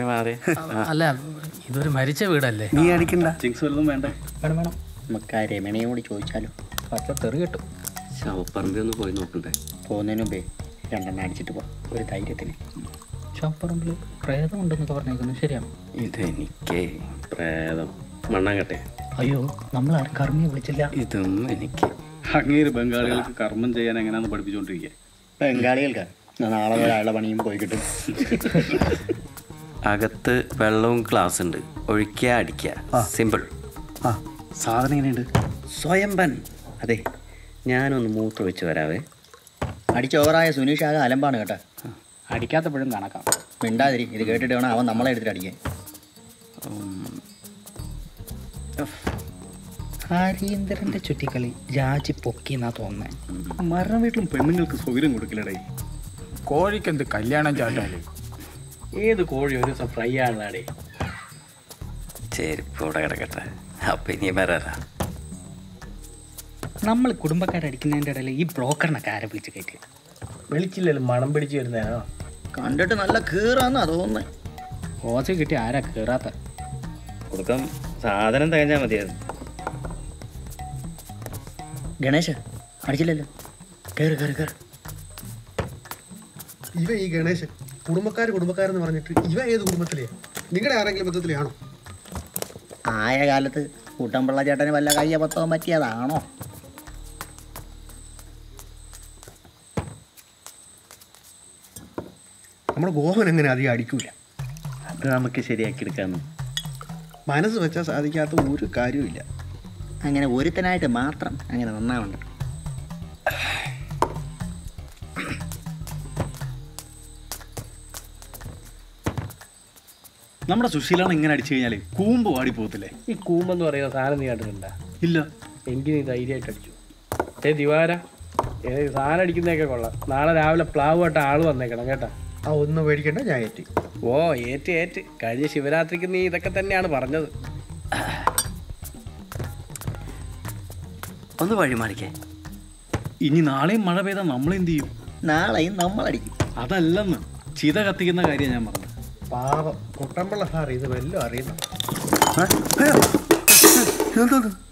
മാറി. അല്ല, ഇതൊരു മരിച്ച വീടല്ലേ. നീ അടിക്കണ്ട. ചിങ്സ് വല്ലതും വേണ്ടേ? വേണം വേണം. നമുക്ക് ആ രമണിയോട് ചോദിച്ചാലോ? പച്ച തെറി കിട്ടും. ശവപ്പറമ്പിൽ ഒന്ന് പോയി നോക്കണ്ടേ? പോകുന്നതിന് മുമ്പേ 2 അടിച്ചിട്ട് പോ, ഒരു ധൈര്യത്തിന്. ശവപ്പറമ്പിൽ പ്രേതമുണ്ടെന്നൊക്കെ പറഞ്ഞേക്കുന്നു, ശരിയാണോ? ഇതെനിക്ക് പ്രേതം മണ്ണാങ്കട്ടെ. അയ്യോ, നമ്മളാരും കർമ്മിയെ വിളിച്ചില്ല. ഇതും എനിക്ക്. അങ്ങേര് ബംഗാളികൾക്ക് കർമ്മം ചെയ്യാൻ എങ്ങനെയാണെന്ന് പഠിപ്പിച്ചുകൊണ്ടിരിക്കുക. ബംഗാളികൾക്ക് നാളെ ഒരാളുടെ പണിയും പോയി കിട്ടും. അകത്ത് വെള്ളവും ഗ്ലാസ് ഉണ്ട്, ഒഴിക്കുക അടിക്കുക, സിമ്പിൾ. ആ സാധനം എങ്ങനെയുണ്ട്? സ്വയംബൻ. അതെ, ഞാനൊന്ന് മൂത്രമൊഴിച്ച് വരാവേ. അടിച്ചോവറായ സുനീഷ് ആകെ അലമ്പാണ് കേട്ടോ. അടിക്കാത്തപ്പോഴും കണക്കാം. മിണ്ടാതിരി, ഇത് കേട്ടിട്ട് വേണം അവൻ നമ്മളെ എടുത്തിട്ട് അടിക്കാൻ. ഹരീന്ദ്രന്റെ ചുറ്റിക്കളി രാജി പൊക്കിന്നാ തോന്നുന്നേ. മരണ വീട്ടിലും പെണ്ണുങ്ങൾക്ക് സൗകര്യം കൊടുക്കില്ലടേ. കോഴിക്കെന്ത് കല്യാണം ചാട്ടാല്? ഏത് കോഴി ഒരു ദിവസം ഫ്രൈ ആണാടേ. ചെരുപ്പ് ഇവിടെ കിടക്കട്ടെ. അപ്പം ഇനി വരാറാ. നമ്മൾ കുടുംബക്കാരടിക്കുന്നതിൻ്റെ ഇടയിൽ ഈ ബ്രോക്കറിനൊക്കെ ആരെ വിളിച്ച് കയറ്റി? വിളിച്ചില്ലല്ലോ, മണം പിടിച്ച് വരുന്നതാണോ? കണ്ടിട്ട് നല്ല കീറാന്നാ തോന്നുന്നത്. ഓസി കിട്ടി ആരാ കീറാത്ത? കൊടുക്കാം, സാധനം തികഞ്ഞാൽ മതിയായിരുന്നു. ഗണേശ അടിച്ചില്ലല്ലോ. കയറി കയറി കയറി. ഇവ ഈ ഗണേശൻ കുടുംബക്കാരെന്ന് പറഞ്ഞിട്ട് ഇവ ഏത് കുടുംബത്തിലെയാ? നിങ്ങളുടെ ആരെങ്കിലും ബന്ധത്തിലാണോ? ആയ കാലത്ത് കൂട്ടംപിള്ള ചേട്ടന് വല്ല കയ്യബദ്ധവും പറ്റിയതാണോ? നമ്മുടെ ഗോഹൻ എങ്ങനെ അധികം അടിക്കൂല. അത് നമുക്ക് ശരിയാക്കി എടുക്കാമെന്ന്. മനസ്സ് വെച്ചാൽ സാധിക്കാത്ത ഒരു കാര്യമില്ല. അങ്ങനെ ഒരുത്തനായിട്ട് മാത്രം അങ്ങനെ നന്നാവണ്ട. നമ്മുടെ സുശീലാണ് ഇങ്ങനെ അടിച്ചു കഴിഞ്ഞാൽ കൂമ്പ് വാടി പോകത്തില്ലേ? ഈ കൂമ്പെന്ന് പറയുന്ന സാധനം നീ കണ്ടിട്ടുണ്ടാ? ഇല്ല. എങ്കിൽ നീ ധൈര്യമായിട്ട് അടിച്ചു. ദിവാര, സാധനം അടിക്കുന്നതൊക്കെ കൊള്ളാം. നാളെ രാവിലെ പ്ലാവ് കേട്ട ആള് വന്നേക്കണം കേട്ടാ. ആ ഒന്നും മേടിക്കണ്ട, ഞാൻ ഏറ്റി. ഓ ഏറ്റ്. കഴിഞ്ഞ ശിവരാത്രിക്ക് നീ ഇതൊക്കെ തന്നെയാണ് പറഞ്ഞത്. ഒന്ന് വഴിമാറിക്കേ. ഇനി നാളെയും മഴ പെയ്താൽ നമ്മളെന്ത് ചെയ്യും? നാളെയും നമ്മളടിക്കും. അതല്ലെന്ന്, ചിത കത്തിക്കുന്ന കാര്യം ഞാൻ പറഞ്ഞത്. പാവം കുട്ടമ്പിള്ള സാർ ഇത് വല്ലതും അറിയുന്നു. എന്തോന്ന്